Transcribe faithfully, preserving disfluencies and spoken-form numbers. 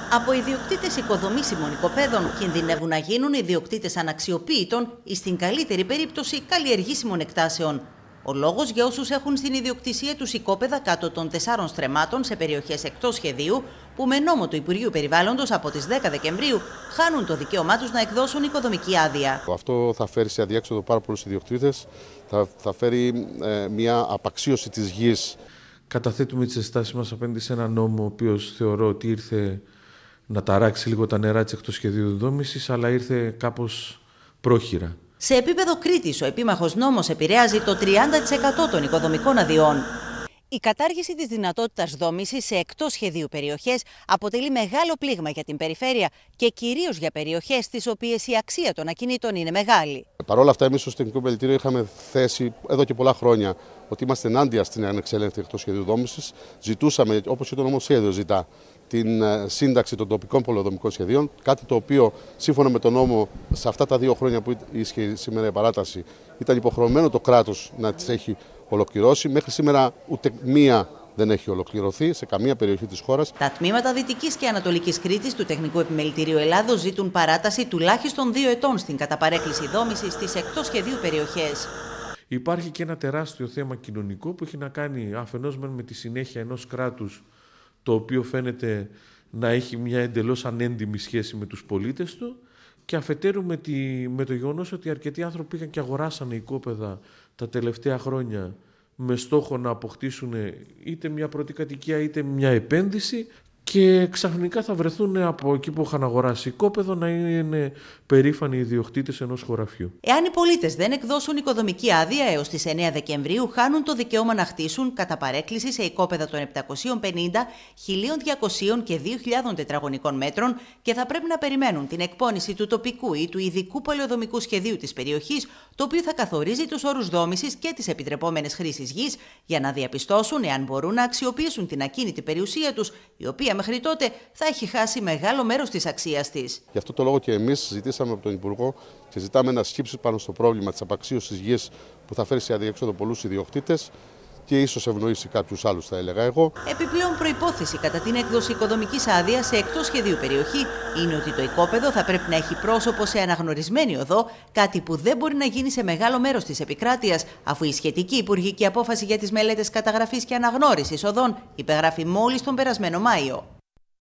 Από ιδιοκτήτες οικοδομήσιμων οικοπαίδων κινδυνεύουν να γίνουν ιδιοκτήτες αναξιοποίητων ή στην καλύτερη περίπτωση καλλιεργήσιμων εκτάσεων. Ο λόγος για όσους έχουν στην ιδιοκτησία τους οικόπεδα κάτω των τεσσάρων στρεμμάτων σε περιοχές εκτός σχεδίου, που με νόμο του Υπουργείου Περιβάλλοντος από τις δέκα Δεκεμβρίου χάνουν το δικαίωμά τους να εκδώσουν οικοδομική άδεια. Αυτό θα φέρει σε αδιέξοδο πάρα πολλούς ιδιοκτήτες, θα, θα φέρει ε, μια απαξίωση της γης. Καταθέτουμε τις αισθάσεις μας απέναντι σε ένα νόμο, ο οποίος θεωρώ ότι ήρθε να ταράξει λίγο τα νερά της εκτός σχεδίου δόμησης, αλλά ήρθε κάπως πρόχειρα. Σε επίπεδο Κρήτης, ο επίμαχος νόμος επηρεάζει το τριάντα τοις εκατό των οικοδομικών αδειών. Η κατάργηση της δυνατότητας δόμησης σε εκτός σχεδίου περιοχές αποτελεί μεγάλο πλήγμα για την περιφέρεια και κυρίως για περιοχές στις οποίες η αξία των ακινήτων είναι μεγάλη. Παρ' όλα αυτά, εμείς ως Τεχνικό Επιμελητήριο είχαμε θέσει εδώ και πολλά χρόνια ότι είμαστε ενάντια στην ανεξέλεγκτη εκτός σχεδίου δόμησης. Ζητούσαμε, όπως και το νομοσχέδιο ζητά, την σύνταξη των τοπικών πολεοδομικών σχεδίων, κάτι το οποίο σύμφωνα με τον νόμο σε αυτά τα δύο χρόνια που ίσχυε σήμερα η παράταση ήταν υποχρεωμένο το κράτος να τις έχει ολοκληρώσει. Μέχρι σήμερα ούτε μία δεν έχει ολοκληρωθεί σε καμία περιοχή της χώρας. Τα τμήματα Δυτικής και Ανατολικής Κρήτης του Τεχνικού Επιμελητηρίου Ελλάδος ζητούν παράταση τουλάχιστον δύο ετών στην καταπαρέκκληση δόμησης στις εκτός σχεδίου περιοχές. Υπάρχει και ένα τεράστιο θέμα κοινωνικό που έχει να κάνει αφενός με τη συνέχεια ενός κράτους, το οποίο φαίνεται να έχει μια εντελώς ανέντιμη σχέση με τους πολίτες του, και αφετέρου με, τη, με το γεγονός ότι αρκετοί άνθρωποι πήγαν και αγοράσανε οικόπεδα τα τελευταία χρόνια με στόχο να αποκτήσουν είτε μια πρώτη κατοικία είτε μια επένδυση, και ξαφνικά θα βρεθούν από εκεί που είχαν αγοράσει οικόπεδο να είναι περήφανοι ιδιοκτήτες ενός χωραφιού. Εάν οι πολίτες δεν εκδώσουν οικοδομική άδεια έως τις εννέα Δεκεμβρίου, χάνουν το δικαίωμα να χτίσουν κατά παρέκκληση σε οικόπεδα των επτακοσίων πενήντα, χίλια διακοσίων και δύο χιλιάδων τετραγωνικών μέτρων και θα πρέπει να περιμένουν την εκπόνηση του τοπικού ή του ειδικού πολεοδομικού σχεδίου της περιοχής, το οποίο θα καθορίζει τους όρους δόμησης και τις επιτρεπόμενες χρήσεις γης, για να διαπιστώσουν εάν μπορούν να αξιοποιήσουν την ακίνητη περιουσία τους, η οποία μέχρι τότε θα έχει χάσει μεγάλο μέρος της αξίας της. Γι' αυτό το λόγο και εμείς ζητήσαμε από τον Υπουργό και ζητάμε να σκύψει πάνω στο πρόβλημα της απαξίωσης γης που θα φέρει σε αδιέξοδο πολλούς ιδιοκτήτες και ίσως ευνοήσει κάποιους άλλους, θα έλεγα εγώ. Επιπλέον, προϋπόθεση κατά την έκδοση οικοδομικής άδειας σε εκτός σχεδίου περιοχή είναι ότι το οικόπεδο θα πρέπει να έχει πρόσωπο σε αναγνωρισμένη οδό, κάτι που δεν μπορεί να γίνει σε μεγάλο μέρος της επικράτειας, αφού η σχετική υπουργική απόφαση για τις μελέτες καταγραφής και αναγνώρισης οδών υπεγράφει μόλις τον περασμένο Μάιο.